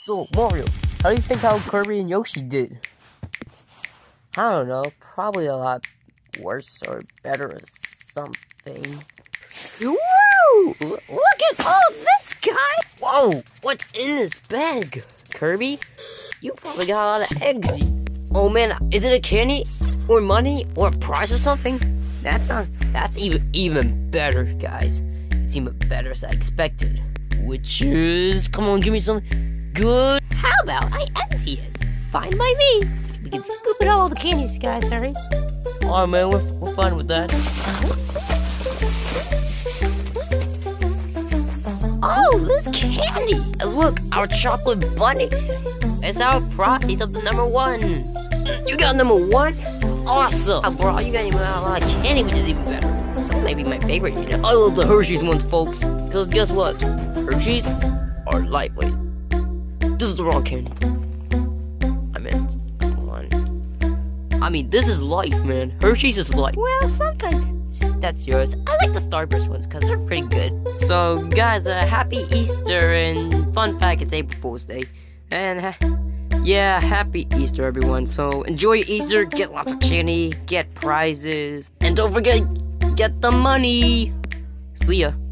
So, Mario, how do you think how Kirby and Yoshi did? I don't know, probably a lot worse or better or something. Whoa! Look at all this, guy! Whoa! What's in this bag? Kirby? You probably got a lot of eggs. Oh man, is it a candy? Or money? Or a prize or something? That's even better, guys. It's even better as I expected. Which is, come on, give me something good. How about I empty it? Fine by me. We can scoop it all the candies, guys, hurry. Oh man, we're fine with that. Oh, this candy! And look, our chocolate bunny. It's our prize. He's up to #1. You got #1? Awesome! Bro, you got even a lot of candy, which is even better. So maybe my favorite, you know. I love the Hershey's ones, folks. Because guess what? Hershey's are lightweight. This is the wrong candy. I meant, come on. I mean, this is life, man. Hershey's is life. Well, sometimes that's yours. I like the Starburst ones because they're pretty good. So, guys, happy Easter and fun fact, it's April Fool's Day. And, yeah, happy Easter, everyone. So, enjoy your Easter, get lots of candy, get prizes, and don't forget, get the money. See ya.